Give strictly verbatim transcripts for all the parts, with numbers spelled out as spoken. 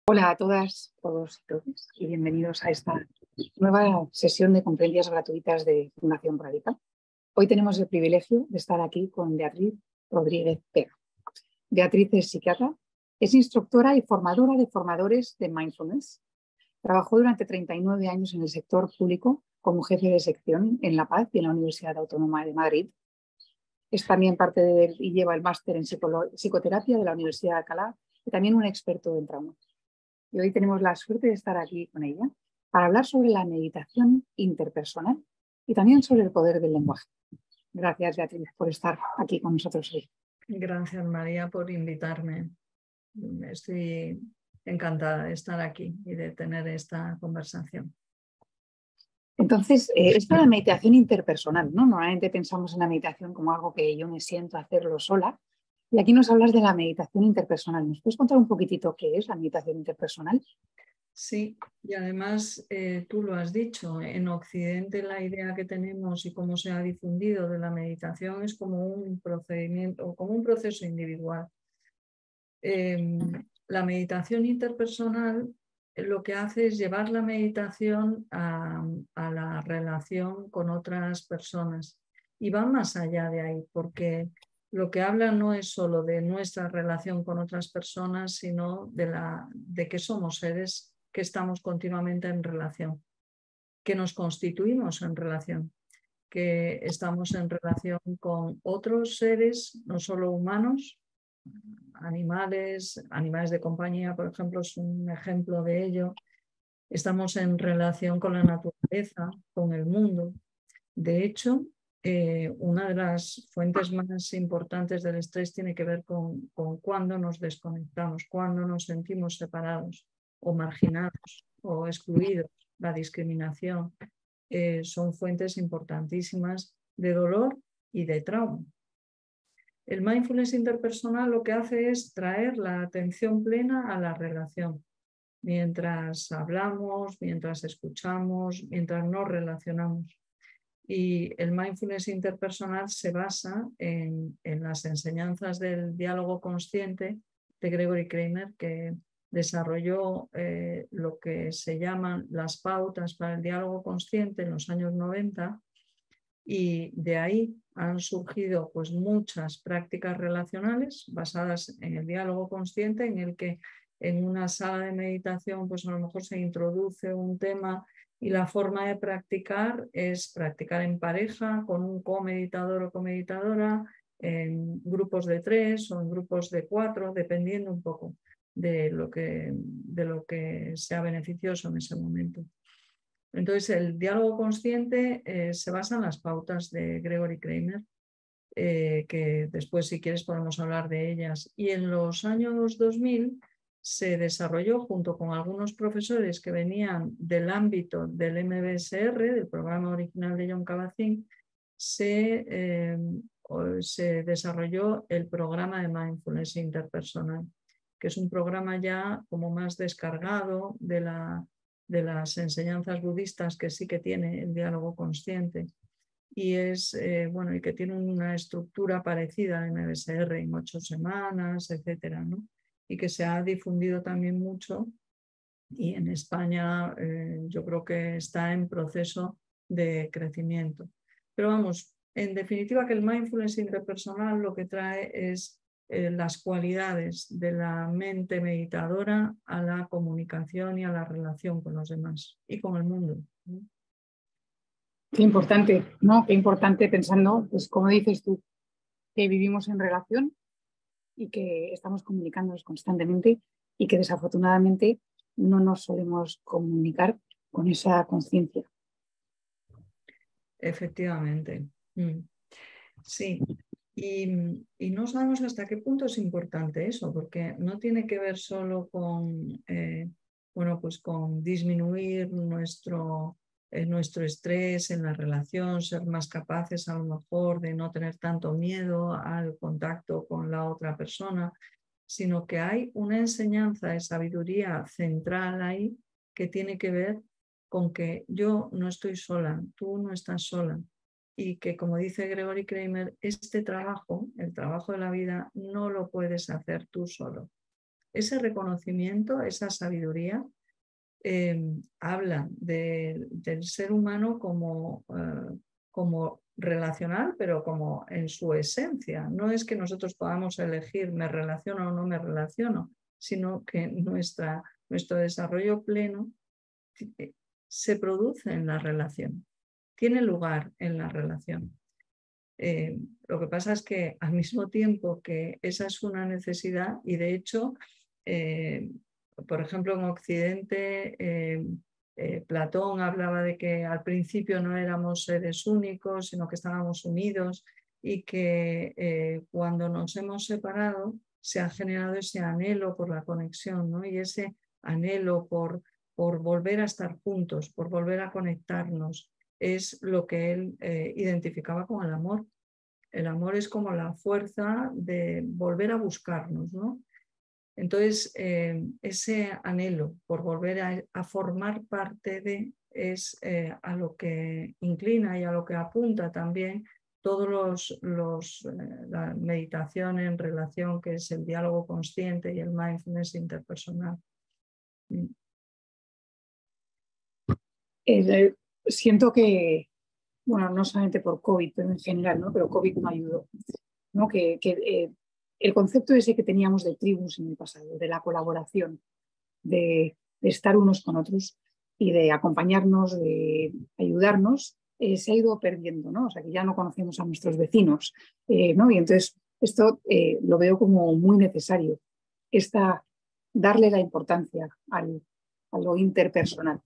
Hola a todas, todos y todas, y bienvenidos a esta nueva sesión de conferencias gratuitas de Fundación Radical. Hoy tenemos el privilegio de estar aquí con Beatriz Rodríguez Pega. Beatriz es psiquiatra, es instructora y formadora de formadores de mindfulness. Trabajó durante treinta y nueve años en el sector público como jefe de sección en La Paz y en la Universidad Autónoma de Madrid. Es también parte del, y lleva el máster en psicoterapia de la Universidad de Alcalá y también un experto en trauma. Y hoy tenemos la suerte de estar aquí con ella para hablar sobre la meditación interpersonal y también sobre el poder del lenguaje. Gracias, Beatriz, por estar aquí con nosotros hoy. Gracias, María, por invitarme. Estoy encantada de estar aquí y de tener esta conversación. Entonces, eh, esta es la meditación interpersonal, ¿no? Normalmente pensamos en la meditación como algo que yo me siento a hacerlo sola. Y aquí nos hablas de la meditación interpersonal. ¿Nos puedes contar un poquitito qué es la meditación interpersonal? Sí, y además eh, tú lo has dicho, en Occidente la idea que tenemos y cómo se ha difundido de la meditación es como un procedimiento, como un proceso individual. Eh, la meditación interpersonal lo que hace es llevar la meditación a, a la relación con otras personas y va más allá de ahí, porque lo que habla no es solo de nuestra relación con otras personas, sino de, la, de que somos seres que estamos continuamente en relación, que nos constituimos en relación, que estamos en relación con otros seres, no solo humanos, animales, animales de compañía, por ejemplo, es un ejemplo de ello. Estamos en relación con la naturaleza, con el mundo. De hecho, eh, una de las fuentes más importantes del estrés tiene que ver con, con cuándo nos desconectamos, cuándo nos sentimos separados o marginados o excluidos. La discriminación eh, son fuentes importantísimas de dolor y de trauma. El mindfulness interpersonal lo que hace es traer la atención plena a la relación. Mientras hablamos, mientras escuchamos, mientras nos relacionamos. Y el mindfulness interpersonal se basa en, en las enseñanzas del diálogo consciente de Gregory Kramer, que desarrolló eh, lo que se llaman las pautas para el diálogo consciente en los años noventa, y de ahí han surgido pues, muchas prácticas relacionales basadas en el diálogo consciente, en el que en una sala de meditación pues, a lo mejor se introduce un tema y la forma de practicar es practicar en pareja, con un comeditador o comeditadora, en grupos de tres o en grupos de cuatro, dependiendo un poco de lo que, de lo que sea beneficioso en ese momento. Entonces, el diálogo consciente eh, se basa en las pautas de Gregory Kramer, eh, que después, si quieres, podemos hablar de ellas. Y en los años dos mil se desarrolló junto con algunos profesores que venían del ámbito del M B S R, del programa original de Jon Kabat-Zinn, se, eh, se desarrolló el programa de Mindfulness Interpersonal, que es un programa ya como más descargado de la de las enseñanzas budistas que sí que tiene el diálogo consciente y es eh, bueno y que tiene una estructura parecida al M B S R en ocho semanas, etcétera, ¿no? Y que se ha difundido también mucho y en España eh, yo creo que está en proceso de crecimiento. Pero vamos, en definitiva que el mindfulness interpersonal lo que trae es Eh, las cualidades de la mente meditadora a la comunicación y a la relación con los demás y con el mundo. Qué importante, ¿no? Qué importante pensando, pues como dices tú, que vivimos en relación y que estamos comunicándonos constantemente y que desafortunadamente no nos solemos comunicar con esa conciencia. Efectivamente. Mm. Sí. Y, y no sabemos hasta qué punto es importante eso, porque no tiene que ver solo con, eh, bueno, pues con disminuir nuestro, eh, nuestro estrés en la relación, ser más capaces a lo mejor de no tener tanto miedo al contacto con la otra persona, sino que hay una enseñanza de sabiduría central ahí que tiene que ver con que yo no estoy sola, tú no estás sola. Y que, como dice Gregory Kramer, este trabajo, el trabajo de la vida, no lo puedes hacer tú solo. ese reconocimiento, esa sabiduría, eh, habla de, del ser humano como, eh, como relacional, pero como en su esencia. No es que nosotros podamos elegir me relaciono o no me relaciono, sino que nuestra, nuestro desarrollo pleno se produce en la relación, tiene lugar en la relación. Eh, lo que pasa es que al mismo tiempo que esa es una necesidad, y de hecho, eh, por ejemplo, en Occidente, eh, eh, Platón hablaba de que al principio no éramos seres únicos, sino que estábamos unidos, y que eh, cuando nos hemos separado se ha generado ese anhelo por la conexión, ¿no? Y ese anhelo por, por volver a estar juntos, por volver a conectarnos, es lo que él eh, identificaba con el amor. El amor es como la fuerza de volver a buscarnos, ¿no? Entonces, eh, ese anhelo por volver a, a formar parte de es eh, a lo que inclina y a lo que apunta también todos los, los eh, la meditación en relación, que es el diálogo consciente y el mindfulness interpersonal. Eh, siento que, bueno, no solamente por COVID, pero en general, ¿no? Pero COVID no ayudó, ¿no? Que, que eh, el concepto ese que teníamos de tribus en el pasado, de la colaboración, de, de estar unos con otros y de acompañarnos, de ayudarnos, eh, se ha ido perdiendo, ¿no? O sea, que ya no conocemos a nuestros vecinos, eh, ¿no? Y entonces esto eh, lo veo como muy necesario, esta, darle la importancia al, a lo interpersonal.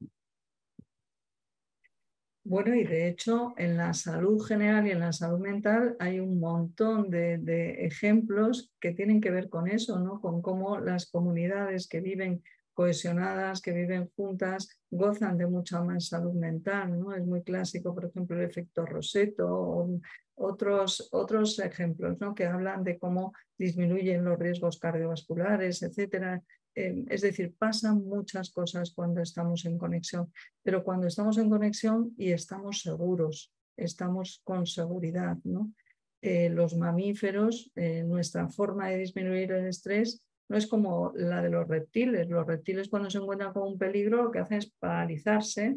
Bueno, y de hecho en la salud general y en la salud mental hay un montón de, de ejemplos que tienen que ver con eso, ¿no? Con cómo las comunidades que viven cohesionadas, que viven juntas, gozan de mucha más salud mental, ¿no? Es muy clásico, por ejemplo, el efecto Rosetto o otros, otros ejemplos, ¿no? Que hablan de cómo disminuyen los riesgos cardiovasculares, etcétera. Eh, es decir, pasan muchas cosas cuando estamos en conexión, pero cuando estamos en conexión y estamos seguros, estamos con seguridad, ¿no? Eh, los mamíferos, eh, nuestra forma de disminuir el estrés no es como la de los reptiles. Los reptiles, cuando se encuentran con un peligro, lo que hacen es paralizarse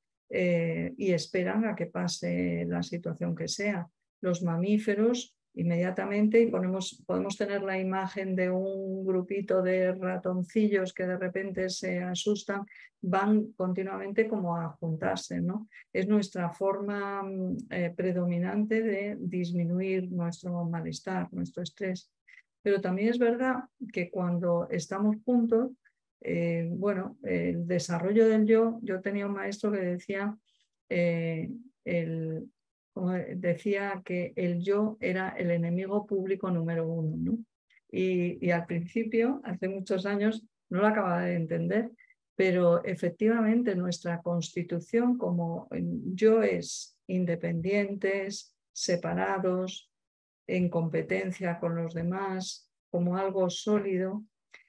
eh, y esperan a que pase la situación que sea. Los mamíferos, inmediatamente, y ponemos, podemos tener la imagen de un grupito de ratoncillos que de repente se asustan, van continuamente como a juntarse, ¿no? Es nuestra forma eh, predominante de disminuir nuestro malestar, nuestro estrés. Pero también es verdad que cuando estamos juntos, eh, bueno, el desarrollo del yo, yo tenía un maestro que decía, eh, el, como decía que el yo era el enemigo público número uno, ¿no? Y, y al principio, hace muchos años, no lo acababa de entender, pero efectivamente nuestra constitución como yoes independientes, separados, en competencia con los demás, como algo sólido,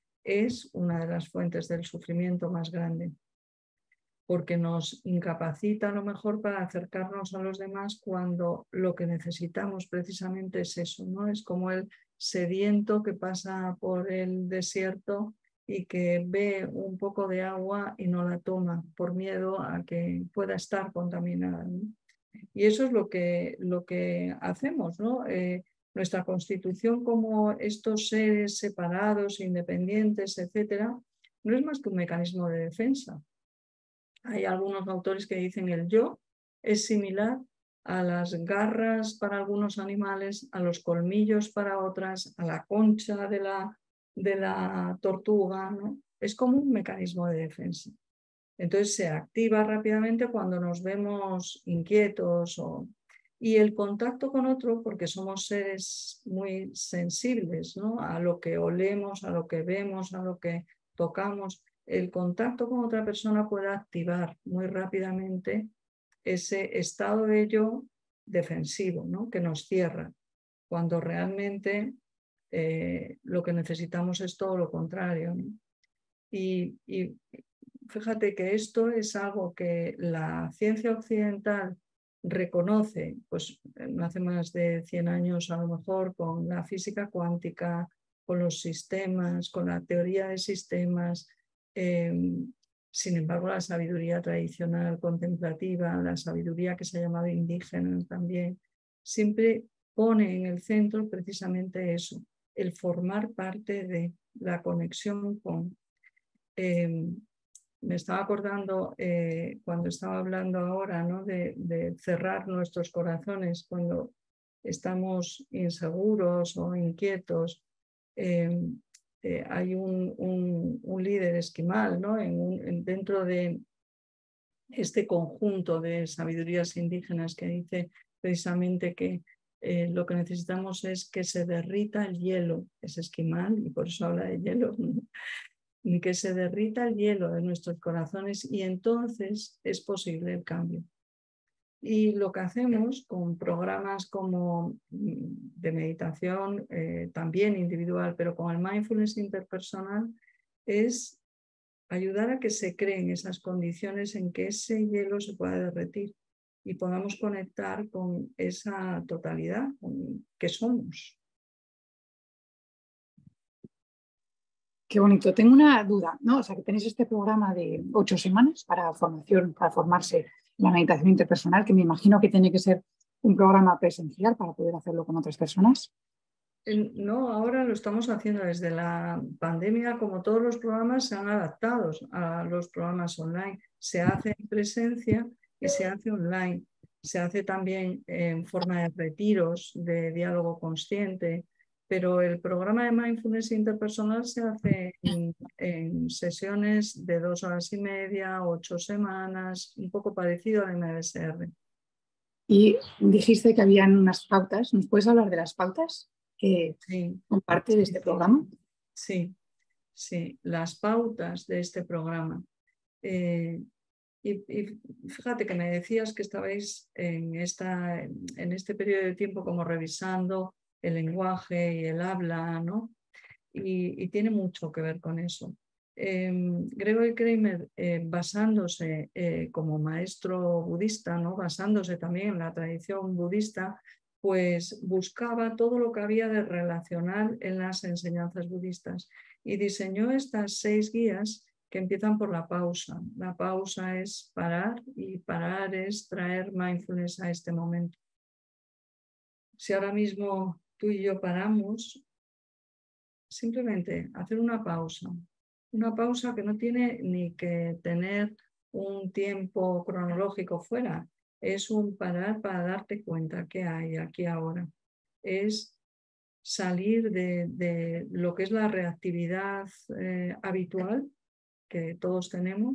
es una de las fuentes del sufrimiento más grande, porque nos incapacita a lo mejor para acercarnos a los demás cuando lo que necesitamos precisamente es eso, ¿no? Es como el sediento que pasa por el desierto y que ve un poco de agua y no la toma por miedo a que pueda estar contaminada, ¿no? Y eso es lo que, lo que hacemos, ¿no? Eh, nuestra constitución como estos seres separados, independientes, etcétera, no es más que un mecanismo de defensa. Hay algunos autores que dicen que el yo es similar a las garras para algunos animales, a los colmillos para otras, a la concha de la, de la tortuga, ¿no? Es como un mecanismo de defensa. Entonces se activa rápidamente cuando nos vemos inquietos o... y el contacto con otro, porque somos seres muy sensibles, ¿no? A lo que olemos, a lo que vemos, a lo que tocamos. El contacto con otra persona puede activar muy rápidamente ese estado de yo defensivo, ¿no? Que nos cierra, cuando realmente eh, lo que necesitamos es todo lo contrario, ¿no? Y, y fíjate que esto es algo que la ciencia occidental reconoce, pues no hace más de cien años a lo mejor, con la física cuántica, con los sistemas, con la teoría de sistemas. Eh, sin embargo, la sabiduría tradicional contemplativa, la sabiduría que se ha llamado indígena también, siempre pone en el centro precisamente eso, el formar parte de la conexión con. Eh, me estaba acordando eh, cuando estaba hablando ahora, ¿no? de, de cerrar nuestros corazones cuando estamos inseguros o inquietos. Eh, eh, hay un, un, un líder esquimal, ¿no? en un, en, dentro de este conjunto de sabidurías indígenas que dice precisamente que eh, lo que necesitamos es que se derrita el hielo. Es esquimal y por eso habla de hielo. Ni que se derrita el hielo de nuestros corazones y entonces es posible el cambio. Y lo que hacemos con programas como de meditación, eh, también individual, pero con el mindfulness interpersonal, es ayudar a que se creen esas condiciones en que ese hielo se pueda derretir y podamos conectar con esa totalidad con que somos. Qué bonito. Tengo una duda, ¿no? O sea, que tenéis este programa de ocho semanas para formación, para formarse en la meditación interpersonal, que me imagino que tiene que ser un programa presencial para poder hacerlo con otras personas. No, ahora lo estamos haciendo desde la pandemia, como todos los programas se han adaptado a los programas online. Se hace en presencia y se hace online. Se hace también en forma de retiros, de diálogo consciente, pero el programa de mindfulness interpersonal se hace en, en sesiones de dos horas y media, ocho semanas, un poco parecido al M B S R. Y dijiste que habían unas pautas. ¿Nos puedes hablar de las pautas que sí, son parte de este programa? Sí, sí, las pautas de este programa. Eh, y, y fíjate que me decías que estabais en, esta, en este periodo de tiempo como revisando el lenguaje y el habla, ¿no? Y, y tiene mucho que ver con eso. Eh, Gregory Kramer, eh, basándose eh, como maestro budista, ¿no? Basándose también en la tradición budista, pues buscaba todo lo que había de relacional en las enseñanzas budistas y diseñó estas seis guías que empiezan por la pausa. La pausa es parar y parar es traer mindfulness a este momento. Si ahora mismo tú y yo paramos, simplemente hacer una pausa, una pausa que no tiene ni que tener un tiempo cronológico fuera, es un parar para darte cuenta que hay aquí ahora. Es salir de, de lo que es la reactividad eh, habitual que todos tenemos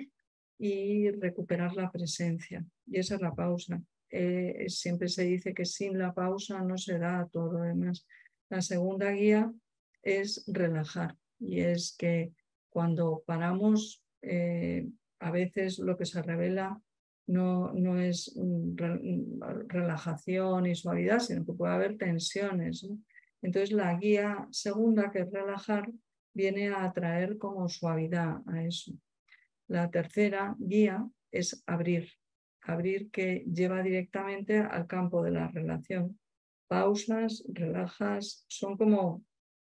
y recuperar la presencia. Y esa es la pausa. Eh, siempre se dice que sin la pausa no se da todo lo demás. La segunda guía es relajar y es que cuando paramos, eh, a veces lo que se revela no, no es un re, relajación y suavidad, sino que puede haber tensiones, ¿no? Entonces la guía segunda, que es relajar, viene a traer como suavidad a eso. La tercera guía es abrir, abrir que lleva directamente al campo de la relación. Pausas, relajas, son como,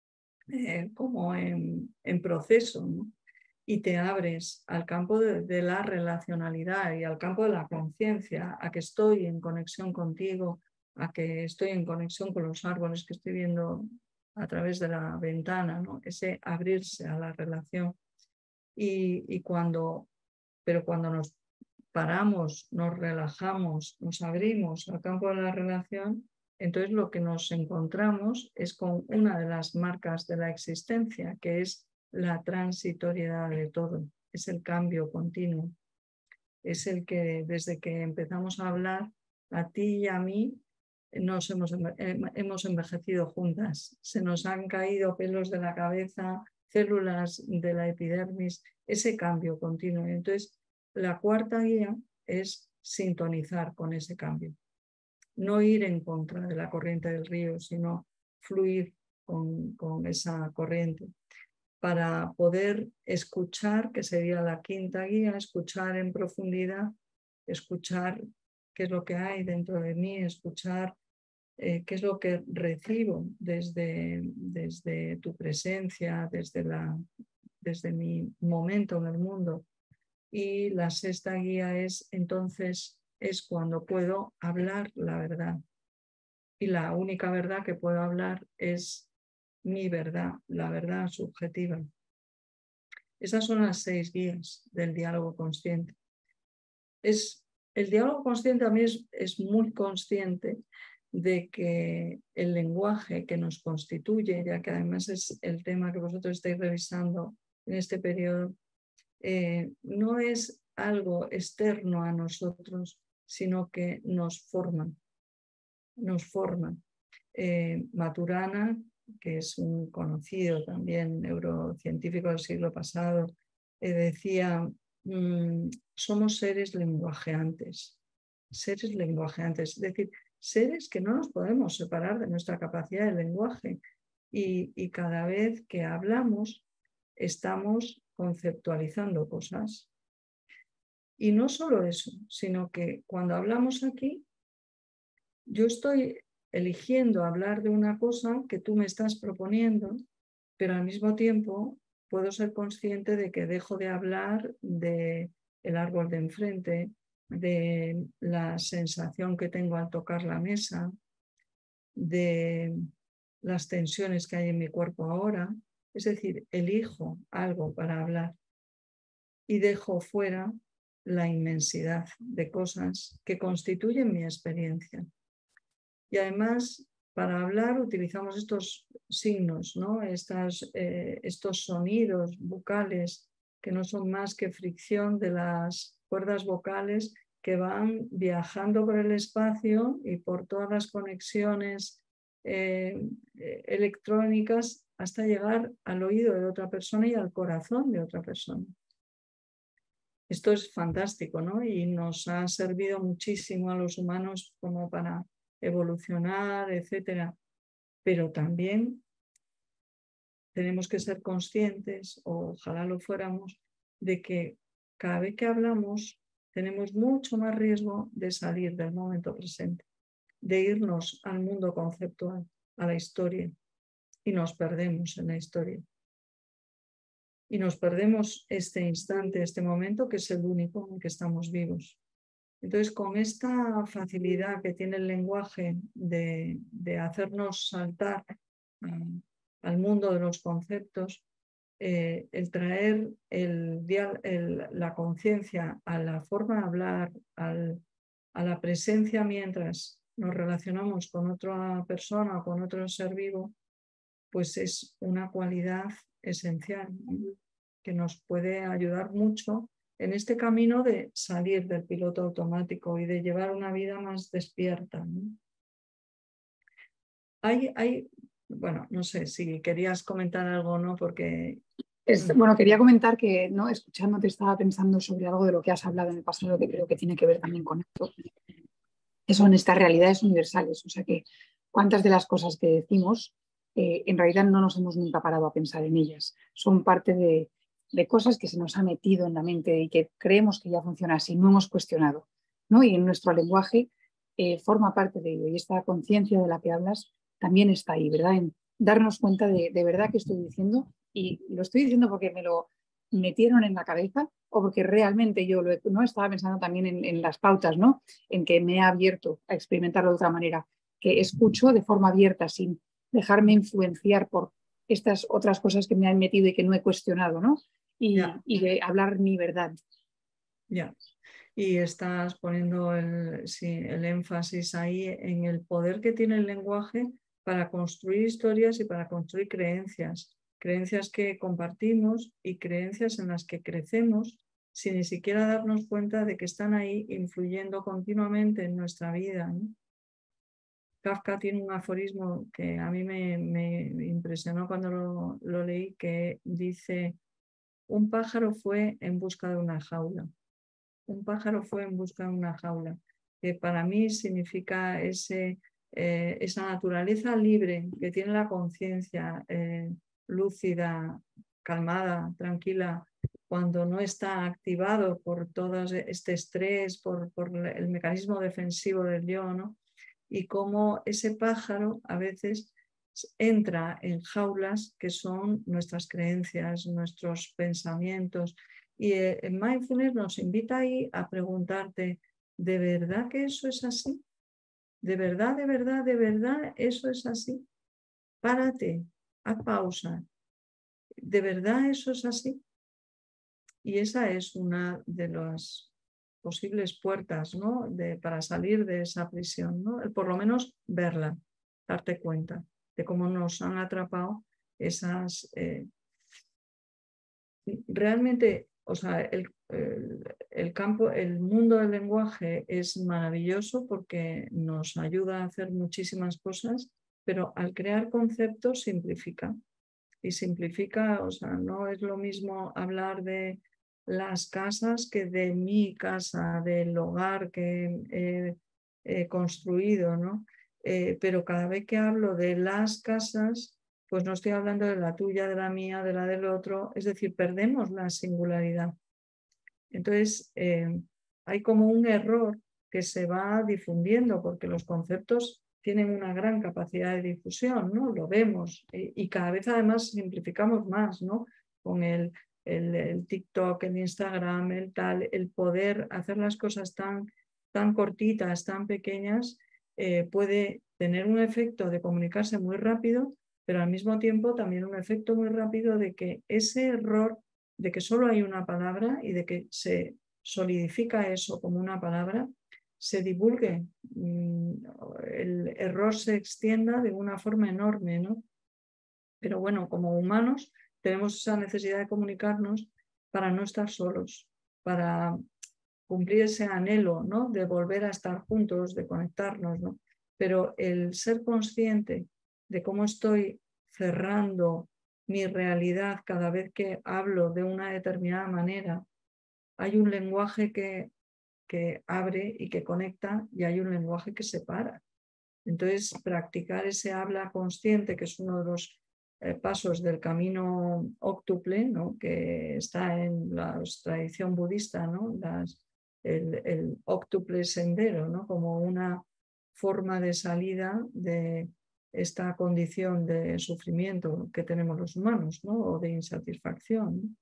eh, como en, en proceso, ¿no? Y te abres al campo de, de la relacionalidad y al campo de la conciencia, a que estoy en conexión contigo, a que estoy en conexión con los árboles que estoy viendo a través de la ventana, ¿no? Ese abrirse a la relación. Y, y cuando, pero cuando nos paramos, nos relajamos, nos abrimos al campo de la relación, entonces lo que nos encontramos es con una de las marcas de la existencia, que es la transitoriedad de todo, es el cambio continuo, es el que desde que empezamos a hablar, a ti y a mí, nos hemos, hemos envejecido juntas, se nos han caído pelos de la cabeza, células de la epidermis, ese cambio continuo. Entonces, la cuarta guía es sintonizar con ese cambio. No ir en contra de la corriente del río, sino fluir con, con esa corriente para poder escuchar, que sería la quinta guía, escuchar en profundidad, escuchar qué es lo que hay dentro de mí, escuchar eh, qué es lo que recibo desde, desde tu presencia, desde, la, desde mi momento en el mundo. Y la sexta guía es, entonces, es cuando puedo hablar la verdad. Y la única verdad que puedo hablar es mi verdad, la verdad subjetiva. Esas son las seis guías del diálogo consciente. Es, el diálogo consciente a mí es, es muy consciente de que el lenguaje que nos constituye, ya que además es el tema que vosotros estáis revisando en este periodo, eh, no es algo externo a nosotros, sino que nos forma, nos forma. Eh, Maturana, que es un conocido también neurocientífico del siglo pasado, eh, decía, mmm, somos seres lenguajeantes, seres lenguajeantes, es decir, seres que no nos podemos separar de nuestra capacidad de lenguaje y, y cada vez que hablamos estamos conceptualizando cosas. Y no solo eso, sino que cuando hablamos aquí, yo estoy eligiendo hablar de una cosa que tú me estás proponiendo, pero al mismo tiempo puedo ser consciente de que dejo de hablar del árbol de enfrente, de la sensación que tengo al tocar la mesa, de las tensiones que hay en mi cuerpo ahora. Es decir, elijo algo para hablar y dejo fuera la inmensidad de cosas que constituyen mi experiencia. Y además, para hablar utilizamos estos signos, ¿no? Estas, eh, estos sonidos vocales que no son más que fricción de las cuerdas vocales que van viajando por el espacio y por todas las conexiones eh, electrónicas hasta llegar al oído de otra persona y al corazón de otra persona. Esto es fantástico, ¿no? Y nos ha servido muchísimo a los humanos como para evolucionar, etcétera. Pero también tenemos que ser conscientes, o ojalá lo fuéramos, de que cada vez que hablamos tenemos mucho más riesgo de salir del momento presente, de irnos al mundo conceptual, a la historia, y nos perdemos en la historia. Y nos perdemos este instante, este momento, que es el único en que estamos vivos. Entonces, con esta facilidad que tiene el lenguaje de, de hacernos saltar um, al mundo de los conceptos, eh, el traer el, el, la conciencia a la forma de hablar, al, a la presencia mientras nos relacionamos con otra persona o con otro ser vivo, pues es una cualidad esencial, ¿no? Que nos puede ayudar mucho en este camino de salir del piloto automático y de llevar una vida más despierta, ¿no? Hay, hay, bueno, no sé si querías comentar algo o no, porque... Es, bueno, quería comentar que, ¿no? Escuchándote estaba pensando sobre algo de lo que has hablado en el pasado que creo que tiene que ver también con esto, que son estas realidades universales. O sea que cuántas de las cosas que decimos eh, en realidad no nos hemos nunca parado a pensar en ellas. Son parte de, de cosas que se nos ha metido en la mente y que creemos que ya funciona así, no hemos cuestionado, ¿no? Y en nuestro lenguaje eh, forma parte de ello. Y esta conciencia de la que hablas también está ahí, ¿verdad? En darnos cuenta de, de verdad que estoy diciendo, y lo estoy diciendo porque me lo metieron en la cabeza o porque realmente yo lo he, no estaba pensando también en, en las pautas, ¿no? En que me he abierto a experimentarlo de otra manera, que escucho de forma abierta sin dejarme influenciar por estas otras cosas que me han metido y que no he cuestionado, ¿no? Y, yeah. y de hablar mi verdad. Ya. Yeah. Y estás poniendo el, sí, el énfasis ahí en el poder que tiene el lenguaje para construir historias y para construir creencias. Creencias que compartimos y creencias en las que crecemos sin ni siquiera darnos cuenta de que están ahí influyendo continuamente en nuestra vida, ¿no? Kafka tiene un aforismo que a mí me, me impresionó cuando lo, lo leí, que dice: un pájaro fue en busca de una jaula. Un pájaro fue en busca de una jaula, que para mí significa ese, eh, esa naturaleza libre que tiene la conciencia eh, lúcida, calmada, tranquila, cuando no está activado por todo este estrés, por, por el mecanismo defensivo del yo, ¿no? y cómo ese pájaro a veces entra en jaulas que son nuestras creencias, nuestros pensamientos. Y el mindfulness nos invita ahí a preguntarte, ¿de verdad que eso es así? ¿De verdad, de verdad, de verdad eso es así? Párate, haz pausa. ¿De verdad eso es así? Y esa es una de las posibles puertas, ¿no? de, para salir de esa prisión, ¿no? Por lo menos verla, darte cuenta de cómo nos han atrapado esas... Eh, realmente, o sea, el, el, el campo, el mundo del lenguaje es maravilloso porque nos ayuda a hacer muchísimas cosas, pero al crear conceptos simplifica. Y simplifica, o sea, no es lo mismo hablar de las casas que de mi casa, del hogar que he, he construido, ¿no? Eh, pero cada vez que hablo de las casas, pues no estoy hablando de la tuya, de la mía, de la del otro, es decir, perdemos la singularidad. Entonces, eh, hay como un error que se va difundiendo porque los conceptos tienen una gran capacidad de difusión, ¿no? Lo vemos y, y cada vez además simplificamos más, ¿no? Con el, el, el TikTok, el Instagram, el tal, el poder hacer las cosas tan, tan cortitas, tan pequeñas, eh, puede tener un efecto de comunicarse muy rápido, pero al mismo tiempo también un efecto muy rápido de que ese error de que solo hay una palabra y de que se solidifica eso como una palabra, se divulgue, el error se extienda de una forma enorme, ¿no? Pero bueno, como humanos tenemos esa necesidad de comunicarnos para no estar solos, para cumplir ese anhelo, ¿no? De volver a estar juntos, de conectarnos, ¿no? Pero el ser consciente de cómo estoy cerrando mi realidad cada vez que hablo de una determinada manera, hay un lenguaje que, que abre y que conecta y hay un lenguaje que separa. Entonces, practicar ese habla consciente, que es uno de los eh, pasos del camino óctuple, ¿no? Que está en la tradición budista, ¿no? Las, el, el óctuple sendero, ¿no? Como una forma de salida de esta condición de sufrimiento que tenemos los humanos, ¿no? O de insatisfacción, ¿no?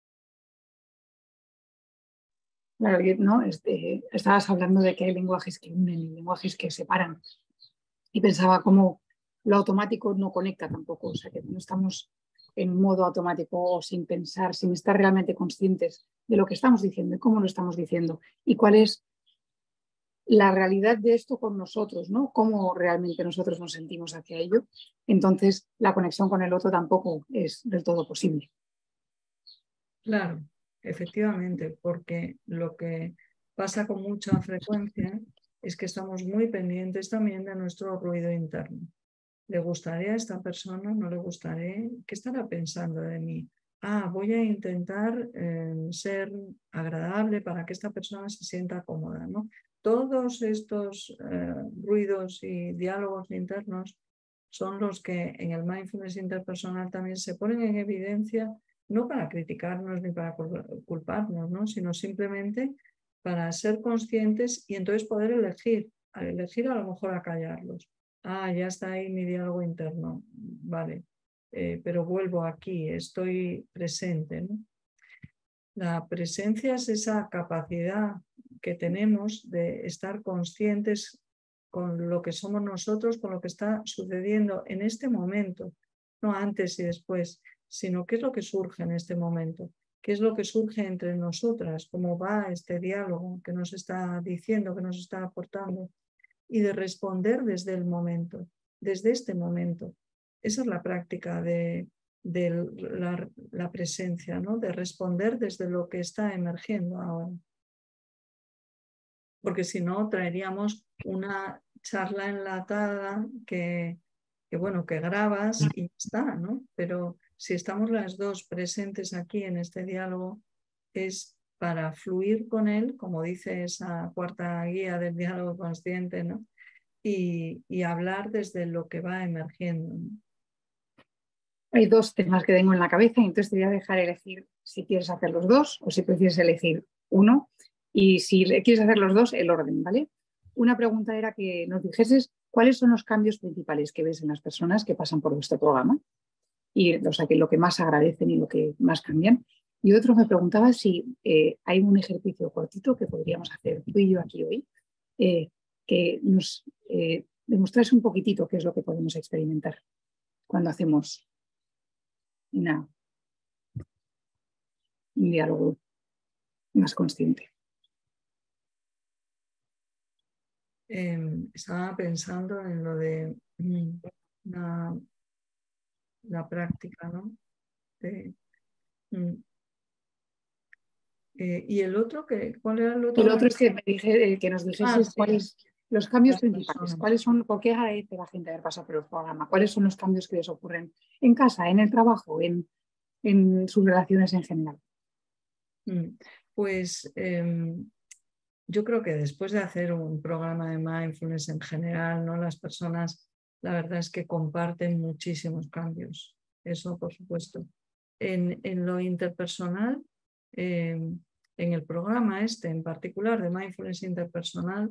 Claro, ¿no? Este, estabas hablando de que hay lenguajes que unen y lenguajes que separan. Y pensaba cómo lo automático no conecta tampoco, o sea que no estamos en modo automático o sin pensar, sin estar realmente conscientes de lo que estamos diciendo y cómo lo estamos diciendo y cuál es la realidad de esto con nosotros, ¿no? Cómo realmente nosotros nos sentimos hacia ello. Entonces, la conexión con el otro tampoco es del todo posible. Claro, efectivamente, porque lo que pasa con mucha frecuencia es que estamos muy pendientes también de nuestro ruido interno. ¿Le gustaré a esta persona? ¿No le gustaré? ¿Qué estará pensando de mí? Ah, voy a intentar eh, ser agradable para que esta persona se sienta cómoda, ¿no? Todos estos eh, ruidos y diálogos internos son los que en el mindfulness interpersonal también se ponen en evidencia, no para criticarnos ni para culparnos, ¿no? Sino simplemente para ser conscientes y entonces poder elegir, al elegir a lo mejor a callarlos. Ah, ya está ahí mi diálogo interno, vale, eh, pero vuelvo aquí, estoy presente, ¿no? La presencia es esa capacidad que tenemos de estar conscientes con lo que somos nosotros, con lo que está sucediendo en este momento, no antes y después, sino qué es lo que surge en este momento, qué es lo que surge entre nosotras, cómo va este diálogo que nos está diciendo, que nos está aportando, y de responder desde el momento, desde este momento. Esa es la práctica de, de la, la presencia, ¿no? De responder desde lo que está emergiendo ahora. Porque si no, traeríamos una charla enlatada que, que, bueno, que grabas y ya está, ¿no? Pero si estamos las dos presentes aquí en este diálogo, es para fluir con él, como dice esa cuarta guía del diálogo consciente, ¿no? Y, y hablar desde lo que va emergiendo, ¿no? Hay dos temas que tengo en la cabeza y entonces te voy a dejar elegir si quieres hacer los dos o si prefieres elegir uno y si quieres hacer los dos, el orden, ¿vale? Una pregunta era que nos dijeses ¿cuáles son los cambios principales que ves en las personas que pasan por vuestro programa? Y o sea, que lo que más agradecen y lo que más cambian. Y otro me preguntaba si eh, hay un ejercicio cortito que podríamos hacer tú y yo aquí hoy, eh, que nos eh, demostrase un poquitito qué es lo que podemos experimentar cuando hacemos una, un diálogo más consciente. Eh, estaba pensando en lo de mm, la, la práctica, ¿no? De, mm, eh, y el otro, que, ¿cuál era el otro? El otro es que, me dije, eh, que nos Ah, dijeses sí, cuáles los cambios las principales, personas. cuáles son, por qué agradece la gente haber pasado por el programa, cuáles son los cambios que les ocurren en casa, en el trabajo, en, en sus relaciones en general. Mm, Pues eh, yo creo que después de hacer un programa de mindfulness en general, ¿no? Las personas, la verdad es que comparten muchísimos cambios. Eso, por supuesto. En, en lo interpersonal, eh, en el programa este en particular de mindfulness interpersonal,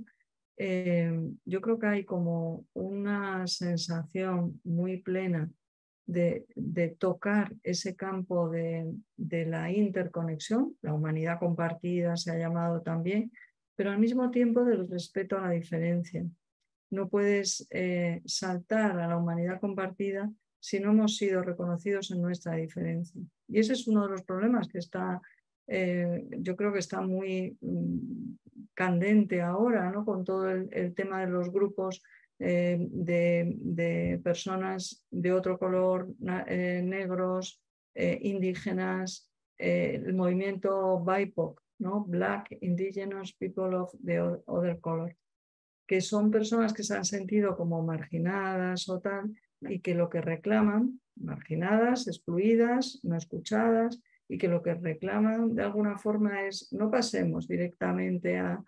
eh, yo creo que hay como una sensación muy plena de, de tocar ese campo de, de la interconexión, la humanidad compartida se ha llamado también, pero al mismo tiempo del respeto a la diferencia. No puedes eh, saltar a la humanidad compartida si no hemos sido reconocidos en nuestra diferencia. Y ese es uno de los problemas que está, eh, yo creo que está muy mm, candente ahora, ¿no? Con todo el, el tema de los grupos eh, de, de personas de otro color, eh, negros, eh, indígenas, eh, el movimiento B I P O C, ¿no? Black, Indigenous People of the Other Color, que son personas que se han sentido como marginadas o tal, y que lo que reclaman, marginadas, excluidas, no escuchadas, y que lo que reclaman de alguna forma es no pasemos directamente a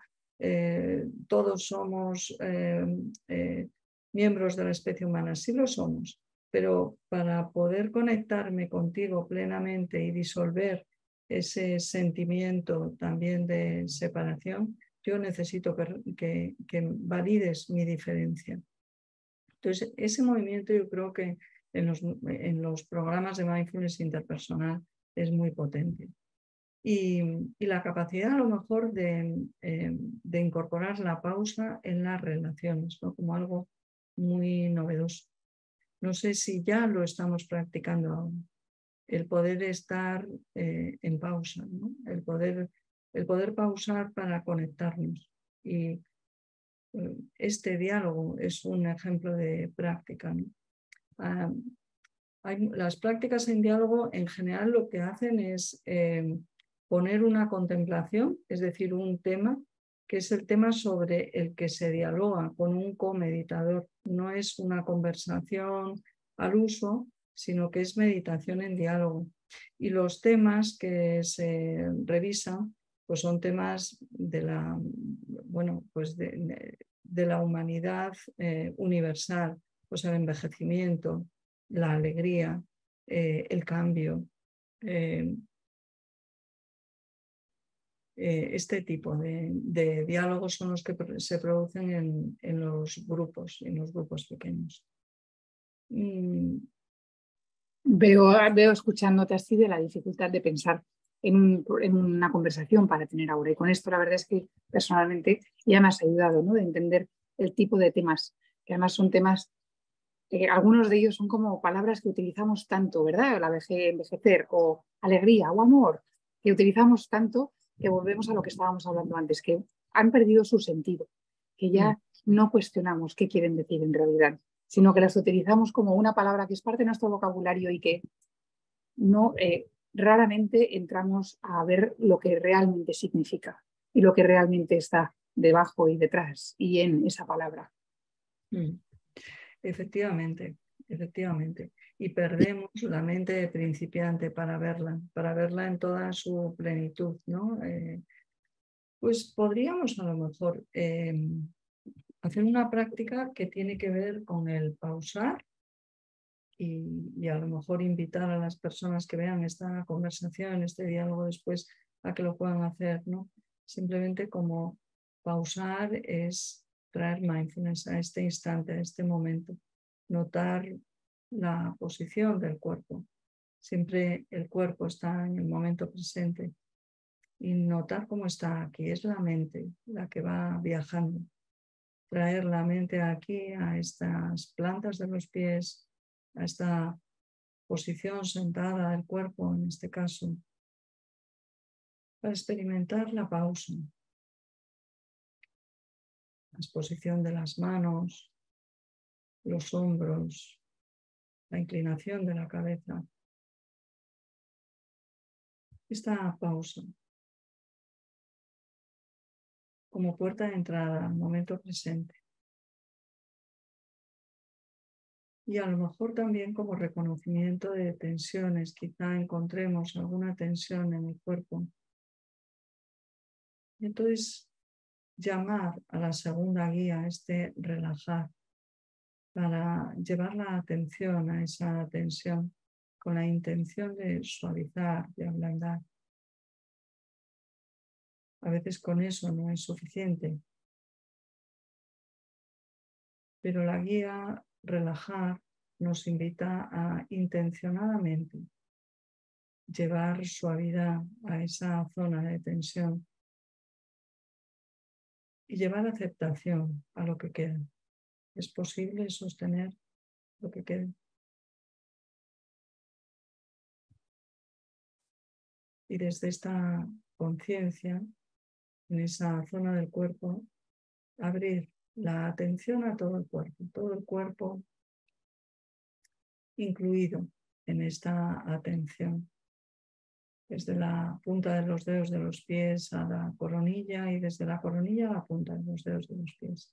eh, todos somos eh, eh, miembros de la especie humana, sí lo somos, pero para poder conectarme contigo plenamente y disolver ese sentimiento también de separación, yo necesito que, que, que valides mi diferencia. Entonces, ese movimiento yo creo que en los, en los programas de mindfulness interpersonal es muy potente. Y, y la capacidad a lo mejor de, eh, de incorporar la pausa en las relaciones, ¿no? Como algo muy novedoso. No sé si ya lo estamos practicando aún. El poder estar eh, en pausa, ¿no? el, poder, el poder pausar para conectarnos. Y eh, este diálogo es un ejemplo de práctica, ¿no? Ah, hay, las prácticas en diálogo en general lo que hacen es eh, poner una contemplación, es decir, un tema, que es el tema sobre el que se dialoga con un comeditador. No es una conversación al uso, sino que es meditación en diálogo. Y los temas que se revisan pues son temas de la, bueno, pues de, de, de la humanidad eh, universal, pues el envejecimiento, la alegría, eh, el cambio, eh, eh, este tipo de, de diálogos son los que se producen en, en los grupos, en los grupos pequeños. Mm. Veo, veo escuchándote así de la dificultad de pensar en, un, en una conversación para tener ahora. Y con esto la verdad es que personalmente ya me has ayudado, ¿no? De entender el tipo de temas, que además son temas, eh, algunos de ellos son como palabras que utilizamos tanto, ¿verdad? La vejez, envejecer o alegría o amor, que utilizamos tanto que volvemos a lo que estábamos hablando antes, que han perdido su sentido, que ya no cuestionamos qué quieren decir en realidad, sino que las utilizamos como una palabra que es parte de nuestro vocabulario y que no eh, raramente entramos a ver lo que realmente significa y lo que realmente está debajo y detrás y en esa palabra. Mm. Efectivamente, efectivamente. Y perdemos la mente de principiante para verla, para verla en toda su plenitud, ¿no? Eh, pues podríamos a lo mejor eh, hacer una práctica que tiene que ver con el pausar y, y a lo mejor invitar a las personas que vean esta conversación, este diálogo después, a que lo puedan hacer, ¿no? Simplemente como pausar es traer mindfulness a este instante, a este momento, notar la posición del cuerpo. Siempre el cuerpo está en el momento presente y notar cómo está aquí. Es la mente la que va viajando. Traer la mente aquí a estas plantas de los pies, a esta posición sentada del cuerpo en este caso, para experimentar la pausa. La exposición de las manos, los hombros, la inclinación de la cabeza. Esta pausa como puerta de entrada al momento presente. Y a lo mejor también como reconocimiento de tensiones. Quizá encontremos alguna tensión en el cuerpo. Y entonces llamar a la segunda guía, este relajar, para llevar la atención a esa tensión con la intención de suavizar, de ablandar. A veces con eso no es suficiente, pero la guía relajar nos invita a intencionadamente llevar suavidad a esa zona de tensión y llevar aceptación a lo que queda. Es posible sostener lo que queda. Y desde esta conciencia, en esa zona del cuerpo, abrir la atención a todo el cuerpo, todo el cuerpo incluido en esta atención. Desde la punta de los dedos de los pies a la coronilla y desde la coronilla a la punta de los dedos de los pies.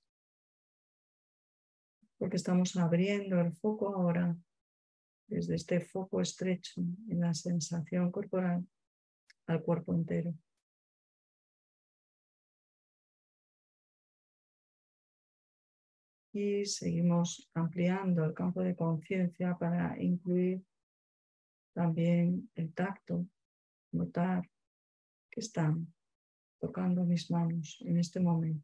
Porque estamos abriendo el foco ahora desde este foco estrecho en la sensación corporal al cuerpo entero. Y seguimos ampliando el campo de conciencia para incluir también el tacto, notar que están tocando mis manos en este momento.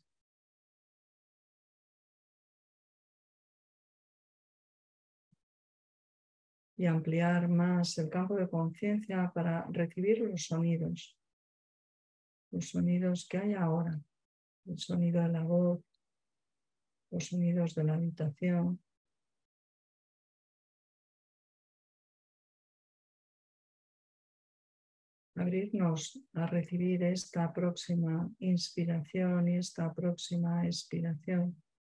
Y ampliar más el campo de conciencia para recibir los sonidos, los sonidos que hay ahora, el sonido de la voz, los sonidos de la habitación. Abrirnos a recibir esta próxima inspiración y esta próxima expiración.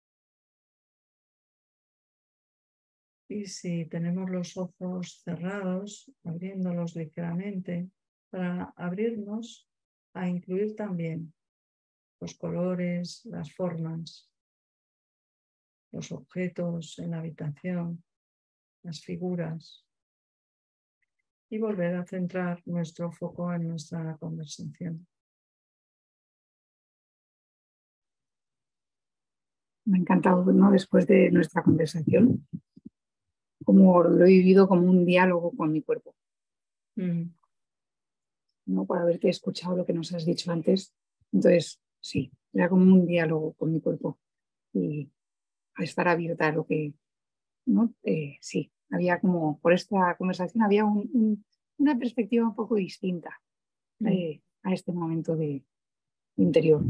Y si tenemos los ojos cerrados, abriéndolos ligeramente, para abrirnos a incluir también los colores, las formas, los objetos en la habitación, las figuras, y volver a centrar nuestro foco en nuestra conversación. Me ha encantado, ¿no? Después de nuestra conversación, como lo he vivido como un diálogo con mi cuerpo. Mm. ¿No? Por haberte escuchado lo que nos has dicho antes. Entonces, sí, era como un diálogo con mi cuerpo. Y a estar abierta a lo que, ¿no? Eh, sí, había como, por esta conversación había un, un, una perspectiva un poco distinta eh, a este momento de interior.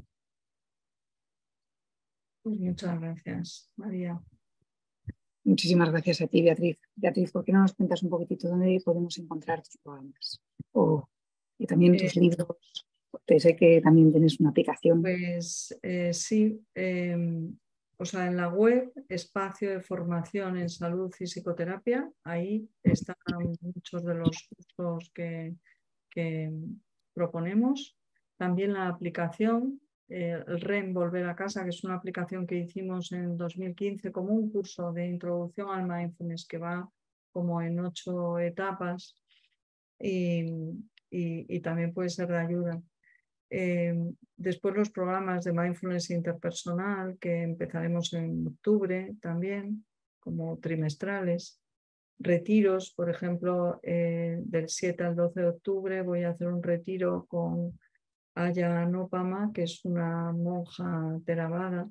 Pues muchas gracias, María. Muchísimas gracias a ti, Beatriz. Beatriz, ¿por qué no nos cuentas un poquitito dónde podemos encontrar tus programas? O, y también tus eh, libros. Porque sé que también tienes una aplicación. Pues eh, sí, eh, o sea, en la web, espacio de formación en salud y psicoterapia, ahí están muchos de los cursos que, que proponemos. También la aplicación, eh, el R E M Volver a Casa, que es una aplicación que hicimos en dos mil quince como un curso de introducción al mindfulness que va como en ocho etapas y, y, y también puede ser de ayuda. Eh, después los programas de mindfulness interpersonal que empezaremos en octubre también, como trimestrales. Retiros, por ejemplo, eh, del siete al doce de octubre voy a hacer un retiro con Aya Nopama, que es una monja Theravada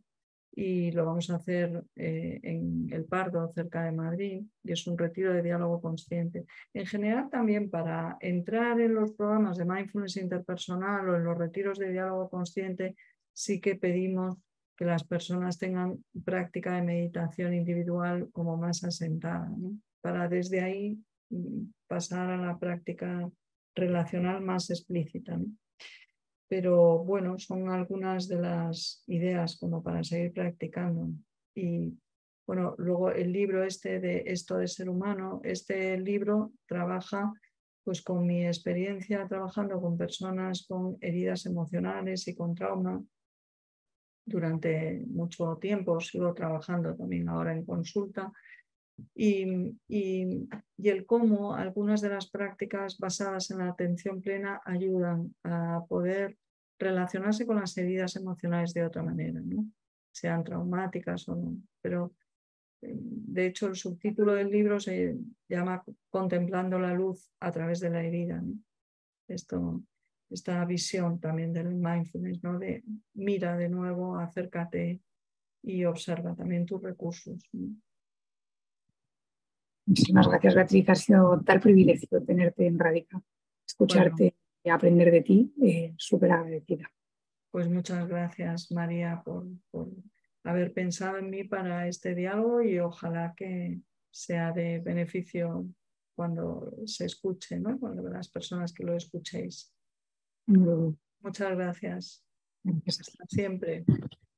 y lo vamos a hacer eh, en El Pardo, cerca de Madrid, y es un retiro de diálogo consciente. En general también para entrar en los programas de mindfulness interpersonal o en los retiros de diálogo consciente, sí que pedimos que las personas tengan práctica de meditación individual como más asentada, ¿no? Para desde ahí pasar a la práctica relacional más explícita, ¿no? Pero bueno, son algunas de las ideas como para seguir practicando. Y bueno, luego el libro este de Esto de Ser Humano, este libro trabaja pues con mi experiencia trabajando con personas con heridas emocionales y con trauma durante mucho tiempo. Sigo trabajando también ahora en consulta. Y, y, y el cómo algunas de las prácticas basadas en la atención plena ayudan a poder relacionarse con las heridas emocionales de otra manera, ¿no? Sean traumáticas o no. Pero de hecho el subtítulo del libro se llama Contemplando la luz a través de la herida, ¿no? Esto, esta visión también del mindfulness, ¿no? De mira de nuevo, acércate y observa también tus recursos, ¿no? Muchísimas gracias, Beatriz. Ha sido tal privilegio tenerte en Radica, escucharte Bueno, y aprender de ti. Eh, súper agradecida. pues muchas gracias, María, por, por haber pensado en mí para este diálogo y ojalá que sea de beneficio cuando se escuche, ¿no? Cuando las personas que lo escuchéis. No, Muchas gracias. gracias a ti. Hasta siempre.